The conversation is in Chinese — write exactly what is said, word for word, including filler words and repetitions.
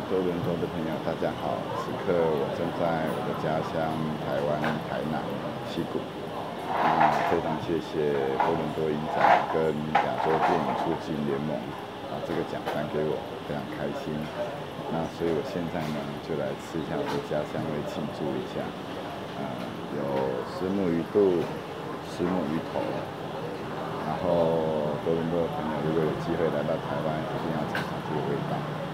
多伦多的朋友，大家好！此刻我正在我的家乡台湾台南溪谷。那非常谢谢多伦多影展跟亚洲电影促进联盟把这个奖颁给我，非常开心。那所以我现在呢，就来吃一下我的家乡味，庆祝一下。呃，有虱目鱼肚、虱目鱼头。然后多伦多的朋友，如果有机会来到台湾，一定要尝尝这个味道。